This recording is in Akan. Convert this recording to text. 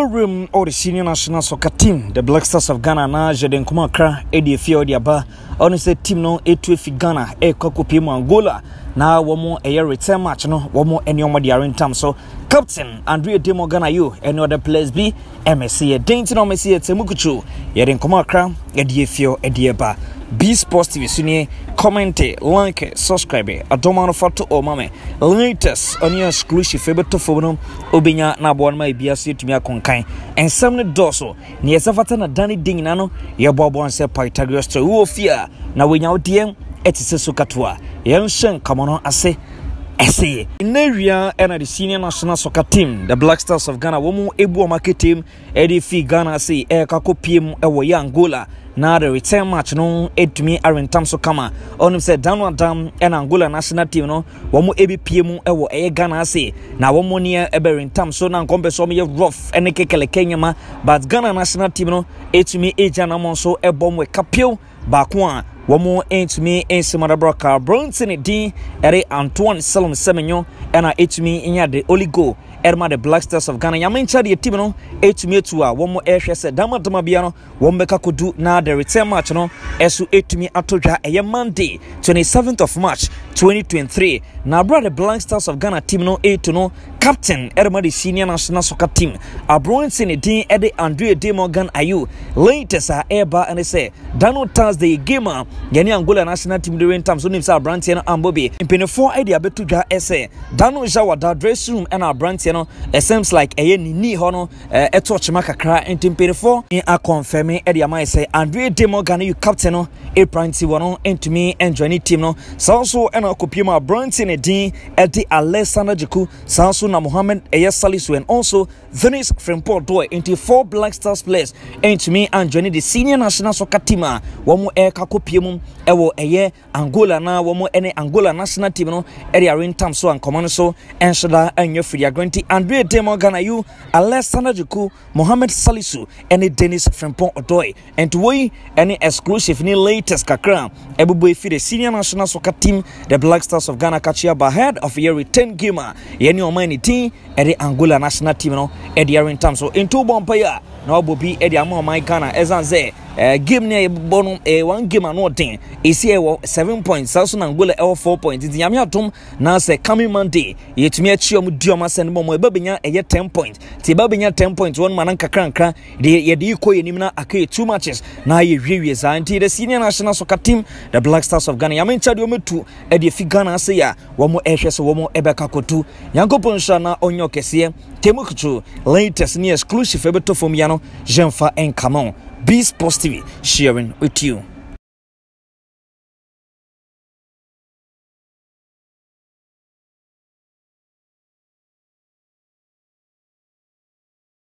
war room or the senior national soccer team, the Black Stars of Ghana, na Jaden Kumakra, Eddie Fiori Aba, honestly team no A2 Ghana, Kokopimo Angola, now one more a year return match, no, one more any more the in terms. So, Captain Andrea Dede Ayew, any other players be MSC, a dainty no Messi at Temukuchu, Jaden Kumakra, Eddie Fiori Aba. B Sports TV Sunny, comment, like, subscribe, a domano photo or mame, latest on your exclusive favorite to phone, Obinya Nabuan my BSC to me a conkai, and some dorsal, near Savatana Danny Dingnano, your bob one said Pythagoras to Uofia, now we now DM, Etisukatwa, young Shen, come on, I say. In area and the senior national soccer team, the Black Stars of Ghana, Womu Ebu market team, Eddie Ghana say, Kako PM, Ewa Angola. Now the return match no aid to me Aaron Tamso Kama. On him said downward dam and Angola national team no Womu Ebi PM Ewa Ghana say. Now one more near Eberin Tamso now compare so me rough and Kekele Kenya, but Ghana national team no aid to me Ejana Monso Ebom we Capio Bakwan. One more aid to me in Simadabroka Bronson D Ere Antoine Salom Semenyo and I aid to me in the Oligo. Erma the Black Stars of Ghana. Yamincha the team no. Eight me to one more air said Dama Damabiano. One beka could do now the return match no. Esu 8 me atoja a Monday 27th of March 2023. Now brother Black Stars of Ghana team no 8 to no. Captain Erma the senior national soccer team. A bronze in the D Dede Ayew. Latest airbar and they say Dano Thursday gamer. Yani Angola national team during times when himself Brantiano and Bobby. In Penny 4 idea betuja essay. Dano Jawa da dress room and our Brantiano. It seems like a ni hono a touch makakra in team 4 in a confirming Eddie Amai say Andrea Demogana you captain no a prancy one and to me and join team no Sanso and Okupima Branson a D Eddie Alessandra Jiku Sanso na Mohammed Salisu and also Venice from Port Doy into 4 Black Stars players and to me and joining the senior national soccer team one more air Kakopimum ewo eye Angola na one more any Angola national team no Eddie Arin Tamso and command so and Shada and your free guarantee Andrea Dede Ayew, Alessandra Jiku, Mohammed Salisu, and Dennis from Port Odoy. And to we any exclusive ni latest kakra. Ebuboy for the senior national soccer team, the Black Stars of Ghana catchia ahead of year return gamer. Yeni omani team at the Angola national team no at the Aaron Tam. So in 2 bumpire, now Bobby at the Amo my Ghana as I say. Give me a bonum a 1 game and what thing is here 7 points. South Angola 4 points. It's Yamiatum now say coming Monday. Yet me a chiom Diomas and Momo Babinya a 10 points. Tibabinya 10 points. 1 mananka cranka. The Yediko Yenimna Ake 2 matches. Now you realize anti the senior national soccer team, the Black Stars of Ghana. Yamin Chadiomu 2 at the Figana say one more ashes, one more Ebeka 2. Yanko Ponshana on your Kessie. Temukuchu latest near exclusive Ebeto from Yano, Jenfa and Camon. B Sports TV sharing with you.